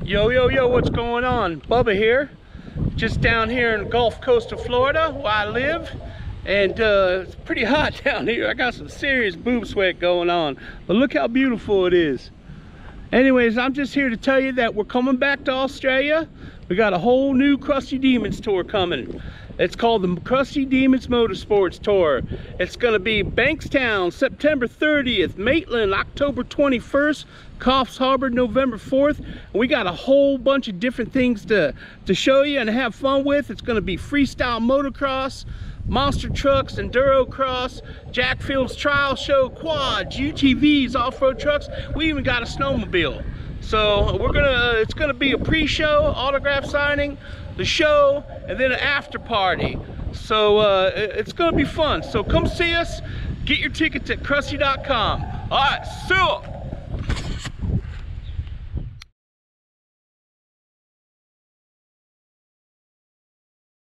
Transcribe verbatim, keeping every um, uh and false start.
Yo, yo, yo, what's going on? Bubba here. Just down here in the Gulf Coast of Florida, where I live. And uh, it's pretty hot down here. I got some serious boob sweat going on. But look how beautiful it is. Anyways, I'm just here to tell you that we're coming back to Australia. We got a whole new Crusty Demons tour coming. It's called the Crusty Demons Motorsports Tour. It's gonna be Bankstown, September thirtieth, Maitland, October twenty-first, Coffs Harbour, November fourth. And we got a whole bunch of different things to, to show you and have fun with. It's gonna be freestyle motocross, monster trucks, enduro cross, Jack Fields trial show, quads, U T Vs, off-road trucks. We even got a snowmobile. So we're gonna, it's gonna be a pre-show, autograph signing, the show, and then an after party. So uh, it's gonna be fun. So come see us, get your tickets at crusty dot com. All right, see ya.